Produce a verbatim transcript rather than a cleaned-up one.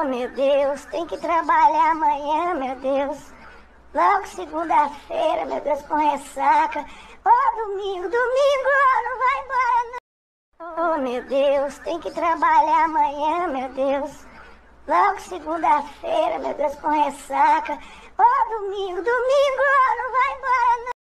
meu Deus, tem que trabalhar amanhã, meu Deus. Logo segunda-feira, meu Deus, com ressaca. Ô, domingo, domingo, não vai embora não. Oh, meu Deus, tem que trabalhar amanhã, meu Deus. Logo segunda-feira, meu Deus, com ressaca. Ô, domingo, domingo, não vai embora não.